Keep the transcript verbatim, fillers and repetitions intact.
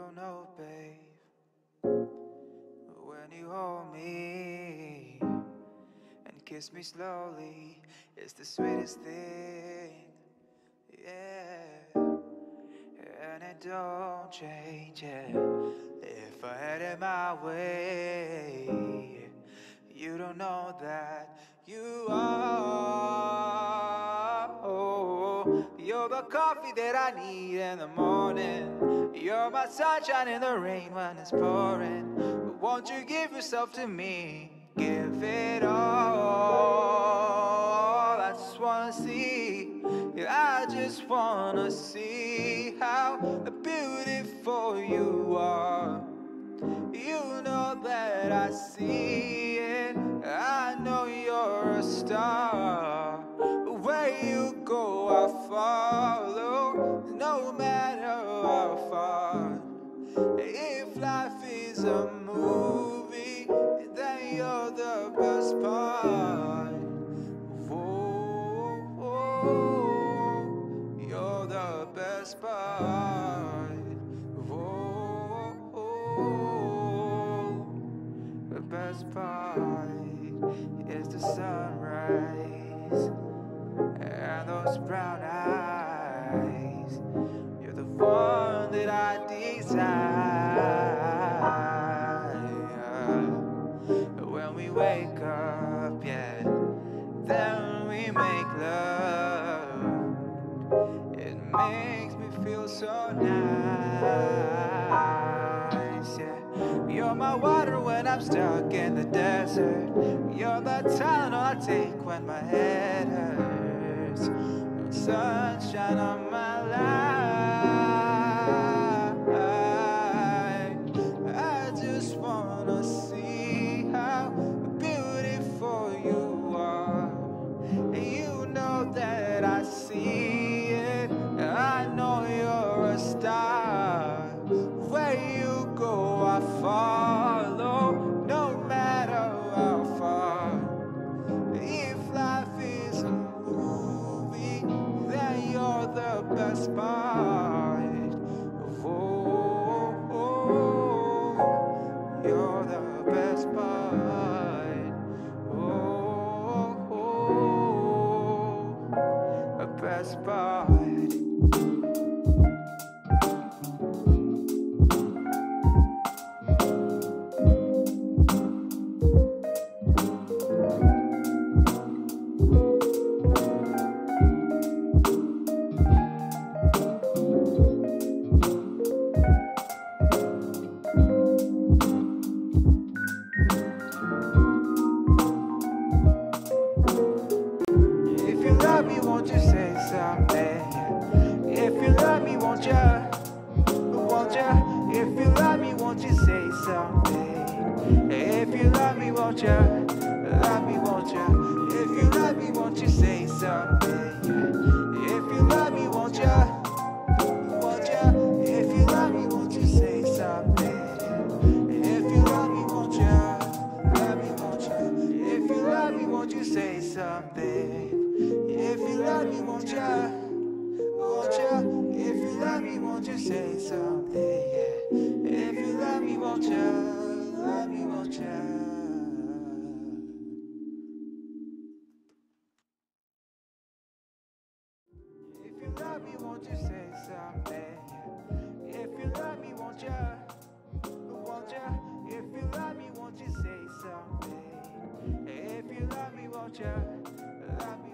don't know, babe, when you hold me and kiss me slowly, it's the sweetest thing, yeah. And it don't change, yeah. If I had it my way, you don't know that you are. Oh, you're the coffee that I need in the morning. You're my sunshine in the rain when it's pouring. But won't you give yourself to me? Give it all. I just wanna see. I just wanna see how beautiful you are. You know that I see it. I know you're a star. Where you go, I follow, no matter how far. If life is a movie, then you're the best part. Whoa, whoa, you're the best part. Whoa, whoa, the best part is the sunrise and those brown eyes. You're the one that I desire. When we wake up, yeah, then we make love. It makes me feel so nice, yeah. You're my water when I'm stuck in the desert. You're the Tylenol I take when my head hurts. Sunshine on my life. I just wanna see how beautiful you are. You know that I see it. I know you're a star. Where you go, I follow, no matter how far. If life is a movie, then you're the best part. Whoa, whoa, you're the best part. Whoa, whoa, the best part. Won't you say something? If you love me, won't you? Won't you? If you love me, won't you say something? If you love me, won't you? Love me, won't you? If you love me, won't you say something? If you love me, won't you? Won't you? If you love me, won't you say something? If you love me, won't you? Love me, won't you? If you love me, won't you say something? If you love me, won't you? Won't you? If you love me, won't you say something? Yeah. If you love me, won't you? Love me, won't you? If you love me, won't you say something? If you love me, won't you? Won't you? If you love me, won't you say something? If you love me, won't you? Love me.